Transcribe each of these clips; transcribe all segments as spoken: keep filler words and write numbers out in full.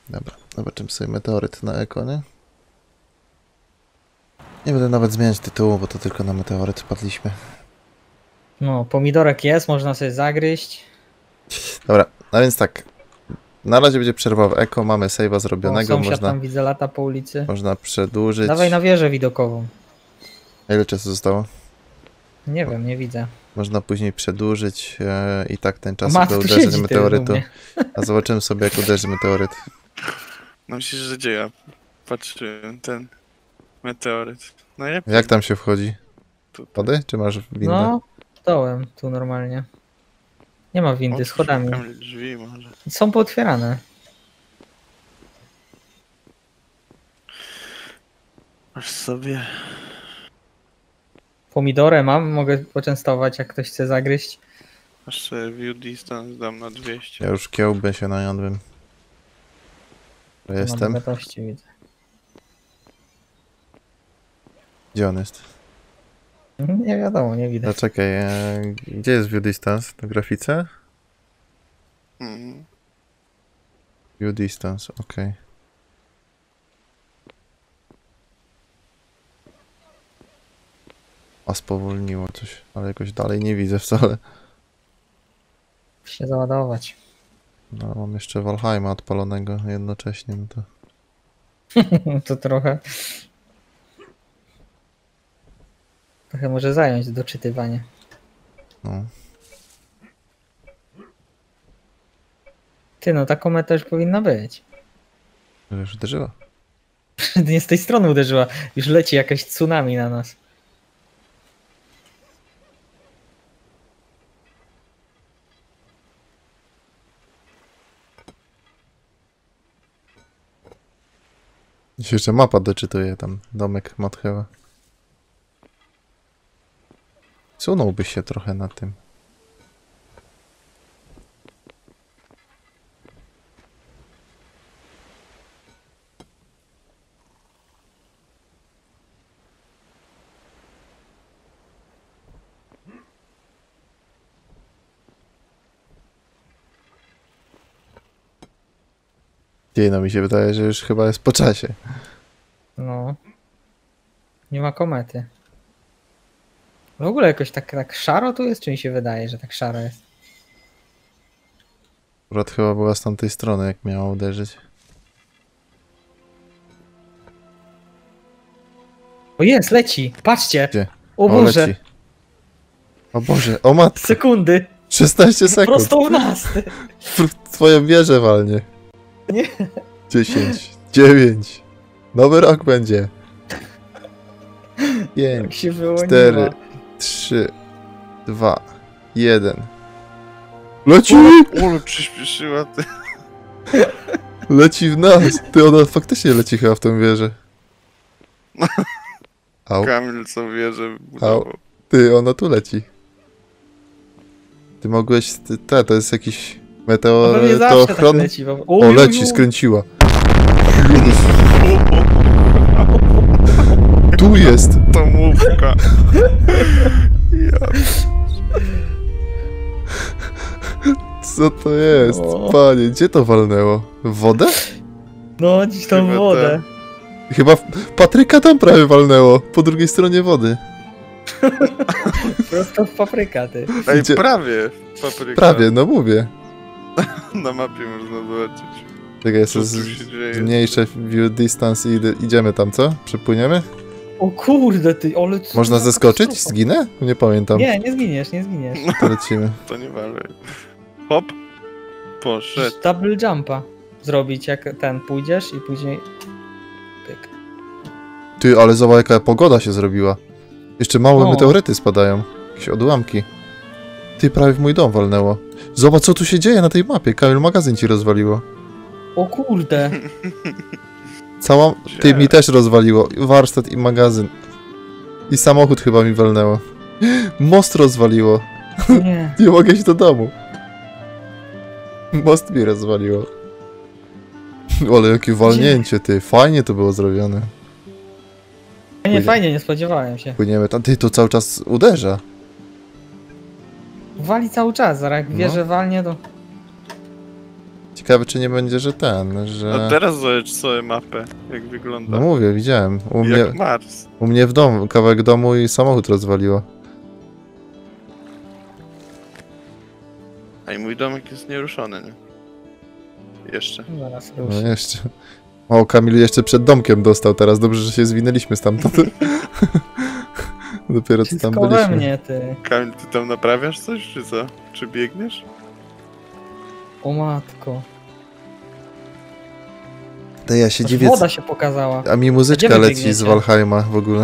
Dobra, zobaczymy sobie meteoryt na eko, nie? Nie będę nawet zmieniać tytułu, bo to tylko na meteoryt wpadliśmy. No, pomidorek jest, można sobie zagryźć. Dobra, a więc tak. Na razie będzie przerwa w eko, mamy save'a zrobionego. O, sąsiad można, tam widzę lata po ulicy. można przedłużyć. Dawaj na wieżę widokową. Ile czasu zostało? Nie wiem, nie widzę. Można później przedłużyć e, i tak ten czas Mat do tu uderzenia siedzi, ty, meteorytu. u mnie. A zobaczymy sobie, jak uderzy meteoryt. No myślisz, że gdzie ja patrzyłem ten meteoryt. No nie. Jak tam się wchodzi? Tutaj. Wody? Czy masz windę? No, dołem, tu normalnie. Nie ma windy, Otwórz schodami. tam drzwi może. Są pootwierane. Aż sobie. Pomidorę mam, mogę poczęstować, jak ktoś chce zagryźć. Aż sobie view distance dam na dwieście. Ja już kiełbę się najadłem. To Mam jestem. bogatości, widzę. Gdzie on jest? Nie wiadomo, nie No widać. czekaj, e, gdzie jest view distance? Na grafice? Mhm. View distance, okej. A spowolniło coś, ale jakoś dalej nie widzę wcale. Się załadować. No, mam jeszcze Valheima odpalonego jednocześnie, no to... To trochę... Trochę może zająć doczytywanie. No. Ty, no ta kometa już powinna być. Już uderzyła. Nie z tej strony uderzyła. Już leci jakaś tsunami na nas. Się jeszcze mapa doczytuje, tam domek Matchewa. Sunąłbyś się trochę na tym. Nie, no mi się wydaje, że już chyba jest po czasie. No. Nie ma komety. W ogóle jakoś tak, tak szaro tu jest, czy mi się wydaje, że tak szaro jest? Akurat chyba była z tamtej strony, jak miała uderzyć. O jest, leci! Patrzcie! Gdzie? O O, Boże! leci. O Boże, o matko! Sekundy! szesnaście sekund! Prosto w nas! W twoją wieżę walnie. Nie. dziesięć, dziewięć. Nowy rok będzie. Jak pięć, się wyłoniła. cztery, trzy, dwa, jeden. Leci! Ule przyspieszyła ty. Leci w nas! Ty, ona faktycznie leci chyba w tę wieżę. Au, Kamil co wie, że budował. ty, ona tu leci. Ty mogłeś... Ty, te, to jest jakiś No meteor... pewnie to zawsze tak ochronny... leci. bo- O, ju, leci, ju. skręciła. Tu jest! To mówka. Ja. Co to jest? O. Panie, gdzie to walnęło? W wodę? No, dziś tam Chyba wodę. Chyba w... Patryka tam prawie walnęło, po drugiej stronie wody. Prosto w papryka, ty. Ej, Gdzie- prawie. Papryka. Prawie, no mówię. Na mapie można zobaczyć. Czekaj, Co jeszcze tu z... się dzieje? zmniejszę view distance i idę, idziemy tam, co? Przepłyniemy? O kurde, ty, ale co Można za zeskoczyć? katastrofa. Zginę? Nie pamiętam. Nie, nie zginiesz, nie zginiesz. To lecimy. To nie walej. Hop. Poszedł. Double jumpa zrobić, jak ten pójdziesz i później... Pyk. Ty, ale zobacz jaka pogoda się zrobiła. Jeszcze małe O. meteoryty spadają. Jakieś odłamki. Ty, prawie w mój dom walnęło. Zobacz co tu się dzieje na tej mapie. Kamil, magazyn ci rozwaliło. O kurde. Cała... Ty, mi też rozwaliło. Warsztat i magazyn. I samochód chyba mi walnęło. Most rozwaliło. Nie. Nie mogę iść do domu. Most mi rozwaliło. Ale jakie walnięcie, ty. Fajnie to było zrobione. Nie, fajnie, nie spodziewałem się. Płyniemy tam. Ty, to cały czas uderza. Wali cały czas, zaraz jak No. wie, że walnie, to... Ciekawe, czy nie będzie, że ten, A że... teraz zobacz sobie mapę, jak wygląda. No mówię, widziałem. U mnie, Jak Mars. u mnie w domu, kawałek domu i samochód rozwaliło. A i mój domek jest nieruszony, nie? Jeszcze. Zaraz No ruszy. jeszcze. O, Kamil jeszcze przed domkiem dostał teraz. Dobrze, że się zwinęliśmy stamtąd. Dopiero co tam Wszystko we byliśmy. mnie, ty. Kamil, ty tam naprawiasz coś, czy co? Czy biegniesz? O matko. To ja się Aż dziwię. woda się pokazała. A mi Gdzie muzyczka wy leci z biegniecie? Valheima w ogóle.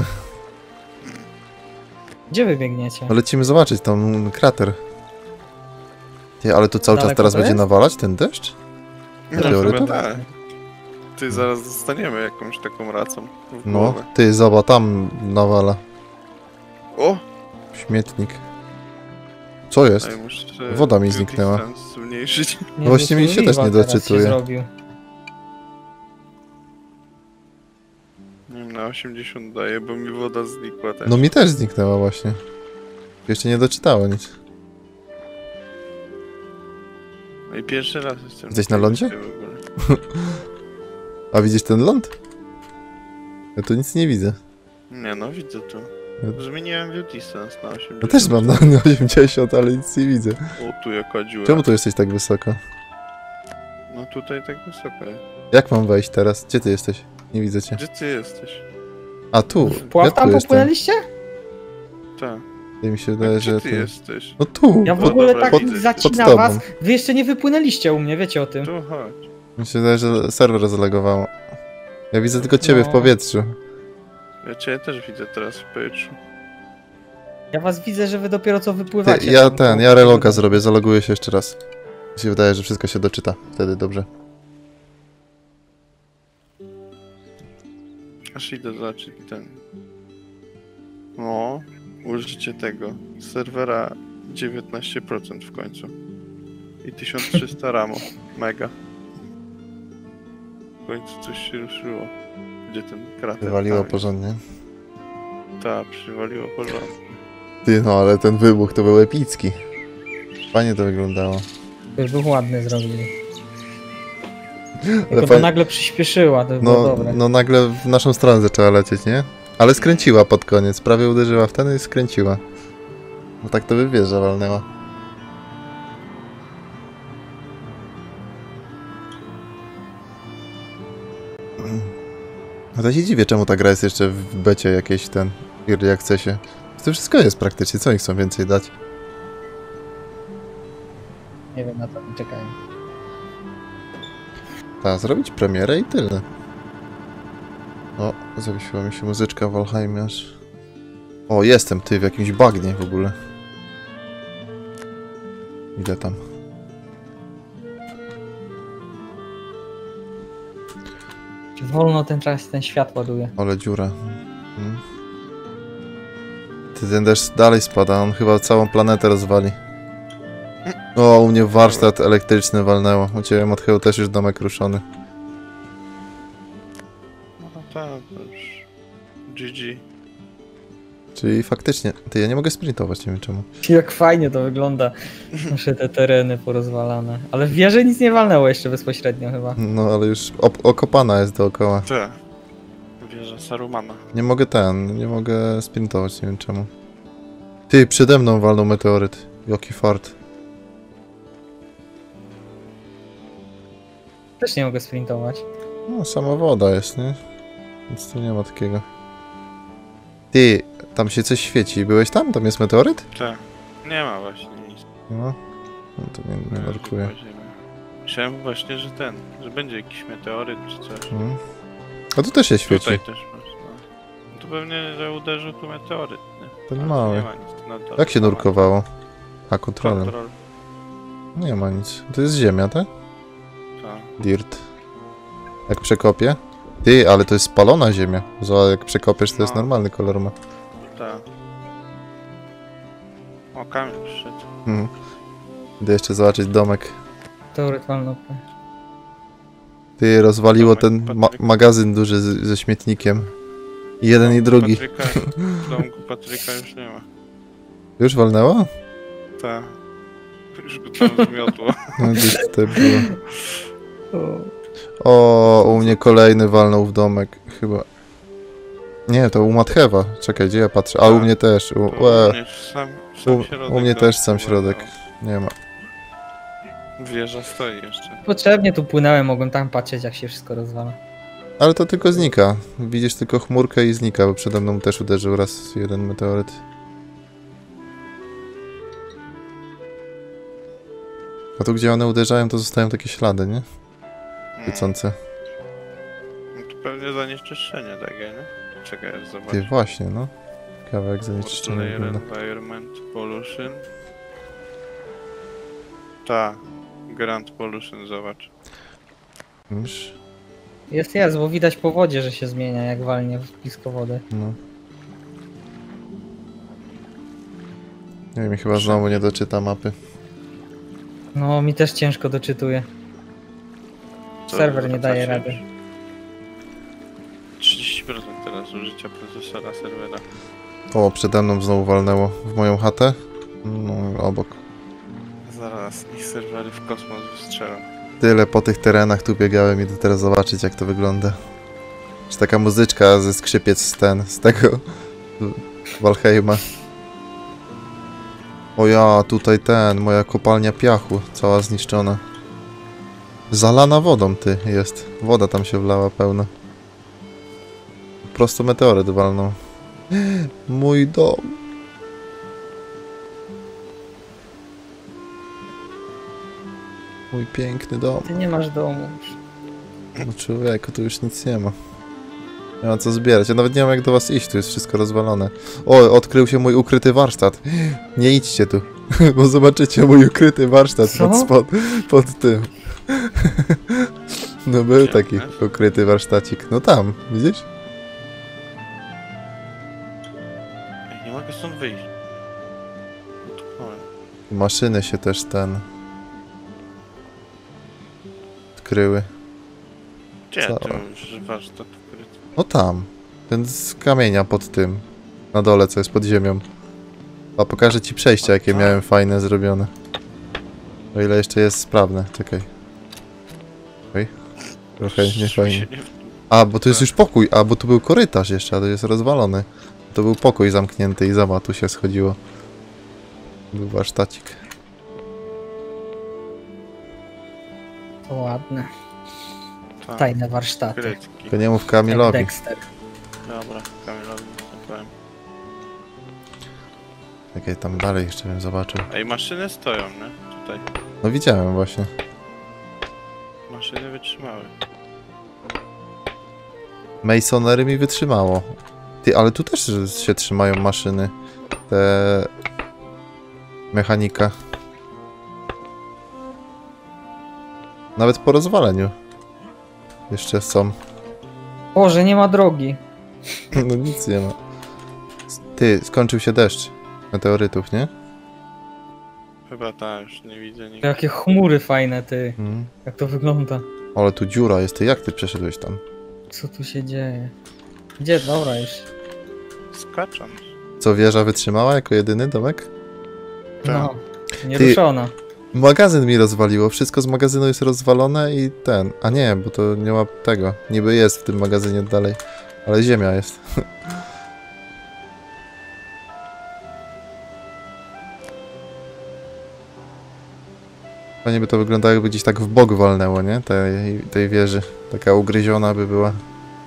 Gdzie wy biegniecie? No lecimy zobaczyć tam krater. Ty, ale tu cały czas Daleko teraz to będzie jest? nawalać ten deszcz? No, Meteorytów? chyba tak. Ty zaraz zostaniemy jakąś taką racą w No, głowę. ty, zobacz, tam nawala. O! Śmietnik. Co jest? A ja muszę Woda mi beauty zniknęła. stance zmniejszyć. Nie, Właśnie mi się też nie teraz doczytuje. się zrobił. Nie wiem, na osiemdziesiąt daję, bo mi woda znikła też. No mi też zniknęła właśnie. Jeszcze nie doczytało nic. No i pierwszy raz jestem. Jesteś tej na lądzie? wyspie w ogóle. A widzisz ten ląd? Ja tu nic nie widzę. Nie no, widzę tu. Zmieniłem beauty stance na osiemdziesiąt. Ja też mam na na osiemdziesiąt, ale nic nie widzę. O, tu jaka dziura. Czemu tu jesteś tak wysoko? No tutaj tak wysoko jest. Jak mam wejść teraz? Gdzie ty jesteś? Nie widzę cię. Gdzie ty jesteś? A tu. Pław Ja tu tam jestem. popłynęliście? Tak. Ty mi się A wydaje, gdzie że ty tu. jesteś? No tu. Ja w No ogóle dobra, tak pod- pod zacina tobą. was. Wy jeszcze nie wypłynęliście u mnie, wiecie o tym. Tu chodź. Mi się wydaje, że serwer zalegowało. Ja widzę tylko ciebie No. w powietrzu. Ja cię też widzę teraz w powietrzu. Ja was widzę, że wy dopiero co Ty, wypływacie. ja tam, ten, to- ja reloga zrobię, zaloguję się jeszcze raz. Mi się wydaje, że wszystko się doczyta. Wtedy dobrze. Aż idę zobaczyć ten. No, użycie tego. Serwera dziewiętnaście procent w końcu. I tysiąc trzysta ramu. Mega. W końcu coś się ruszyło. Gdzie ten krater? Wywaliło tam jest? porządnie. Tak, przywaliło porządnie. Ty, no ale ten wybuch to był epicki. Fajnie to wyglądało. To już był ładny zrobili. Ale Tylko to fajnie- nagle przyspieszyła, to było No, dobre. no nagle w naszą stronę zaczęła lecieć, nie? Ale skręciła pod koniec, prawie uderzyła w ten i skręciła. No tak to by wieża walnęła. No to się dziwię, czemu ta gra jest jeszcze w becie jakiejś ten early accessie. To wszystko jest praktycznie, co oni chcą więcej dać? Nie wiem, na to nie czekałem. Tak, zrobić premierę i tyle. O, zawiesiła mi się muzyczka w Valheimie aż. O, jestem, ty, w jakimś bagnie w ogóle. Idę tam. Wolno ten czas, ten świat ładuje. Ale dziura. Hmm. Ty, ten deszcz dalej spada, on chyba całą planetę rozwali. O, u mnie warsztat elektryczny walnęło. U ciebie, Matcheu, też już domek ruszony. No tak, to już. G G. Czyli faktycznie, ty, ja nie mogę sprintować, nie wiem czemu. Jak fajnie to wygląda. Nasze te tereny porozwalane. Ale w wieży nic nie walnęło jeszcze bezpośrednio chyba. No, ale już op- okopana jest dookoła. Tak. Wieża Sarumana. Nie mogę ten, nie mogę sprintować, nie wiem czemu. Ty, przede mną walnął meteoryt. Jaki fart. Też nie mogę sprintować. No, sama woda jest, nie? Więc tu nie ma takiego. Ty, tam się coś świeci. Byłeś tam? Tam jest meteoryt? Tak. Nie ma właśnie nic. Nie ma? No to nie, nie nurkuję. Myślałem właśnie, że ten, że będzie jakiś meteoryt czy coś. Mhm. A tu też się świeci. Tutaj też masz, no. No to pewnie, że uderzył tu meteoryt, nie? Ten Ale mały. Nie ma nic na dole. Jak się nurkowało? A, kontrolem. Kontrol. Nie ma nic. To jest ziemia, tak? Tak. Dirt. Jak przekopię? Ty, ale to jest spalona ziemia. Zobacz, jak przekopiesz, to jest No. normalny kolor ma. Tak. O, kamień przyszedł. Mhm. Idę jeszcze zobaczyć domek. Teoryt walnął. Ty, rozwaliło Domek ten ma Patryka. magazyn duży z ze śmietnikiem. I jeden i drugi. Patryka, w domku Patryka już nie ma. Już walnęło? Tak. Już go tam zmiotło. No gdzieś tutaj było. O, u mnie kolejny walnął w domek, chyba. Nie, to u Matchewa. Czekaj, gdzie ja patrzę? A u mnie też. U, To łe, mnie sam, sam u, środek u mnie do- też sam środek. Nie ma. Wieża stoi jeszcze. Potrzebnie tu płynąłem, mogłem tam patrzeć, jak się wszystko rozwala. Ale to tylko znika. Widzisz tylko chmurkę i znika, bo przede mną też uderzył raz jeden meteoryt. A tu gdzie one uderzają, to zostają takie ślady, nie? Hmm. Świecące. No to pewnie zanieczyszczenie takie, nie? Czekaj, aż zobacz. Ty, właśnie, no. Kawałek zanieczyszczenia Layer wygląda. Environment Pollution. Ta. Grand Pollution, zobacz. Widzisz? Jest, jest, bo widać po wodzie, że się zmienia, jak walnie w blisko wody. No. Nie wiem, chyba znowu nie doczyta mapy. No, mi też ciężko doczytuje. Co Serwer nie daje wracacie? rady. trzydzieści procent teraz użycia procesora serwera. O, przede mną znowu walnęło w moją chatę. No, obok. Zaraz ich serwery w kosmos wystrzelą. Tyle po tych terenach tu biegałem i to teraz zobaczyć, jak to wygląda. Czy taka muzyczka ze skrzypiec z ten, z tego Valheima. O ja, tutaj ten, moja kopalnia piachu, cała zniszczona. Zalana wodą, ty, jest. Woda tam się wlała pełna. Prosto meteoryt walnął. Mój dom. Mój piękny dom. Ty nie masz domu. No człowieku, tu już nic nie ma. Nie ma co zbierać. Ja nawet nie wiem, jak do was iść, tu jest wszystko rozwalone. O, odkrył się mój ukryty warsztat. Nie idźcie tu, bo zobaczycie mój ukryty warsztat Co? pod, spod, pod tym. No był Gdzie taki jest? ukryty warsztacik. No tam, widzisz? Ej, nie mogę stąd wyjść. Utknąłem. Maszyny się też ten... odkryły. Gdzie Co? ty mówisz, że warsztat ukryty? No tam. Ten z kamienia pod tym. Na dole, co jest pod ziemią. A pokażę ci przejścia, jakie A. miałem fajne zrobione. O ile jeszcze jest sprawne. Czekaj. Oj. Trochę nie Żeby się fajnie. nie- A, bo tu jest Tak. już pokój. A, bo tu był korytarz jeszcze, a to jest rozwalony. To był pokój zamknięty i zobacz, tu się schodziło. Był warsztacik. To ładne. Tak, Tajne warsztaty. Krytki. Tylko nie mów Jak Kamilowi. Dexter. Dobra, Kamilowi nie powiem. Czekaj, tam dalej jeszcze bym zobaczył. Ej, maszyny stoją, nie? Tutaj. No widziałem właśnie. Maszyny wytrzymały. Masonery mi wytrzymało. Ty, ale tu też się trzymają maszyny. Te... mechanika. Nawet po rozwaleniu. Jeszcze są. Boże, nie ma drogi. No nic nie ma. Ty, skończył się deszcz. Meteorytów, nie? Chyba ta, już nie widzę nigdzie. Jakie chmury fajne, ty. Mm. Jak to wygląda. Ale tu dziura jest. Ty, jak ty przeszedłeś tam? Co tu się dzieje? Gdzie? Dobra już. Skacząc. Co, wieża wytrzymała jako jedyny domek? No. Nieruszona. Magazyn mi rozwaliło. Wszystko z magazynu jest rozwalone i ten. A nie, bo to nie ma tego. Niby jest w tym magazynie dalej. Ale ziemia jest. Fajnie by to wyglądało, jakby gdzieś tak w bok walnęło, nie? Tej, tej wieży. Taka ugryziona by była.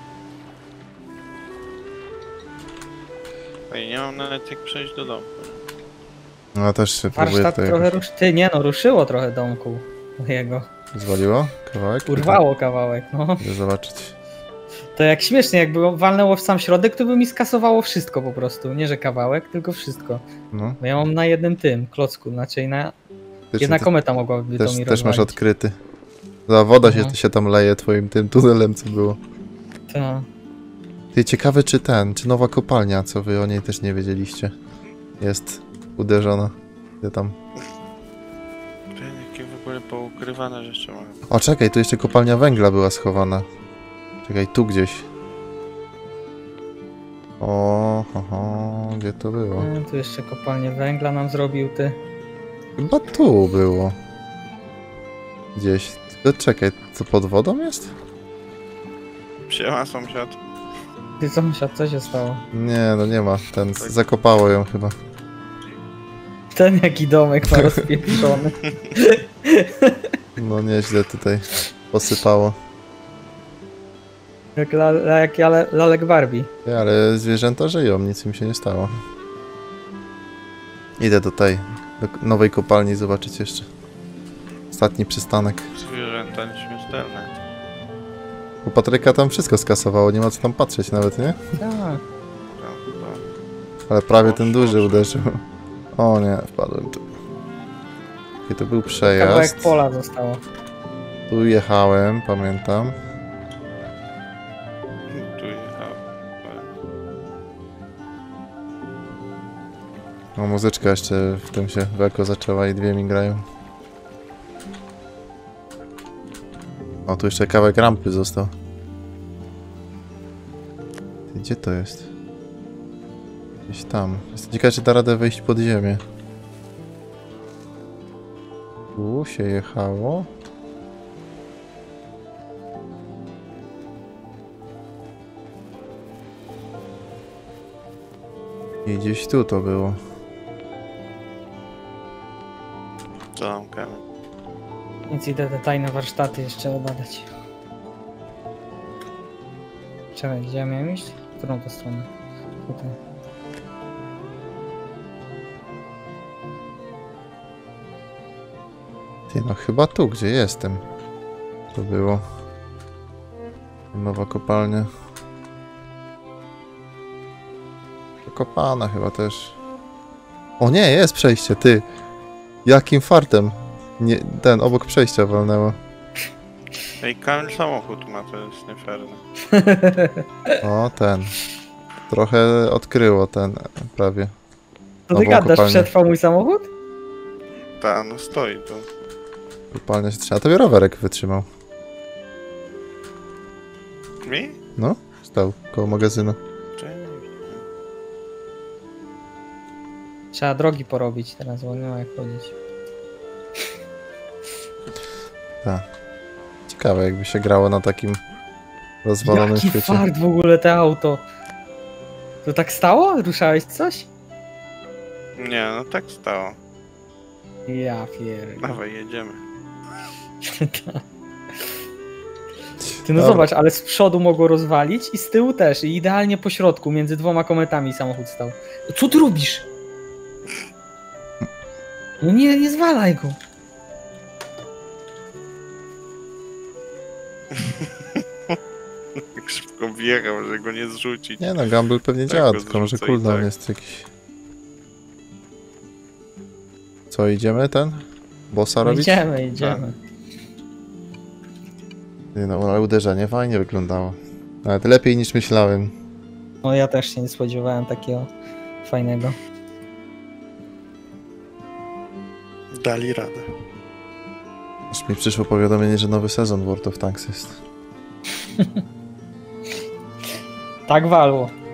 Ej, nie mam nawet jak przejść do domu. No ja też się próbuję Warsztat tutaj trochę jakoś... rusz... Ty, nie no, ruszyło trochę domku mojego. Zwaliło? Kawałek? Urwało kawałek, no. Idę zobaczyć. To jak śmiesznie, jakby walnęło w sam środek, to by mi skasowało wszystko po prostu. Nie, że kawałek, tylko wszystko. No. Bo ja mam na jednym tym klocku, znaczy na... Ty, Jedna ty, kometa mogłaby to też, mi też masz rozwalić. odkryty. Za woda się, Mhm. się tam leje twoim tym tunelem, co było. To... Ty, ciekawe czy ten, czy nowa kopalnia, co wy o niej też nie wiedzieliście, jest uderzona. Gdzie tam? Ten, jakie w ogóle poukrywane rzeczy mam. O, czekaj, tu jeszcze kopalnia węgla była schowana. Czekaj, tu gdzieś. O, ho, ho, gdzie to było? E, tu jeszcze kopalnię węgla nam zrobił, ty. Chyba tu było. Gdzieś. Tylko czekaj, to pod wodą jest? Siema sąsiad. Ty sąsiad, co się stało? Nie, no nie ma. Ten zakopało ją chyba. Ten jaki domek ma rozpieprzony. No nieźle tutaj posypało. Jak, la, jak ja, lalek Barbie. Nie, ale zwierzęta żyją, nic im się nie stało. Idę do tej, do nowej kopalni zobaczyć jeszcze. Ostatni przystanek. Zwierzęta nieśmiertelne. U Patryka tam wszystko skasowało, nie ma co tam patrzeć nawet, nie? Tak. To, to. Ale prawie ten duży uderzył. O nie, wpadłem tu. I to był Kawałek przejazd. pola zostało. Tu jechałem, pamiętam. Tu jechałem. No muzyczka jeszcze w tym się w eko zaczęła i dwie mi grają. O, tu jeszcze kawałek rampy został. Ty, gdzie to jest? Gdzieś tam. Jestem ciekaw, czy da radę wejść pod ziemię. Tu się jechało. I gdzieś tu to było. Co tam kamień? Więc idę te tajne warsztaty jeszcze obadać. Czekaj, gdzie ja miałem iść? W którą to stronę? Tutaj. Ty, no chyba tu, gdzie jestem. To było. Nowa kopalnia. Zakopana chyba też. O nie, jest przejście, ty. Jakim fartem. Nie, ten, obok przejścia walnęło. Ej, Kamil samochód ma, to jest nieferne. O, ten. Trochę odkryło ten, prawie. To ty Nową gadasz, kopalnię. przetrwał mój samochód? Ta, no stoi tu. Kopalnia się trzyma. Tobie rowerek wytrzymał. Mi? No, stał koło magazynu. Cześć. Trzeba drogi porobić teraz, bo nie ma jak chodzić. Tak. Ciekawe, jakby się grało na takim rozwalonym Jaki świecie. fart w ogóle te auto. To tak stało? Ruszałeś coś? Nie, no tak stało. Ja pierdolę. Dawaj, jedziemy. Ty no Dobra. zobacz, ale z przodu mogło rozwalić i z tyłu też. I idealnie po środku, między dwoma kometami samochód stał. Co ty robisz? No nie, nie zwalaj go. Tak szybko wjechał, że go nie zrzucić. Nie no, Gamble pewnie Tak działa, go tylko może zrzuca i cooldown tak. jest jakiś. Co, idziemy ten? Bossa No robić? idziemy, idziemy. Nie no, ale uderzenie fajnie wyglądało. Nawet lepiej niż myślałem. No ja też się nie spodziewałem takiego fajnego. Dali radę. Aż mi przyszło powiadomienie, że nowy sezon World of Tanks jest. Tak walło.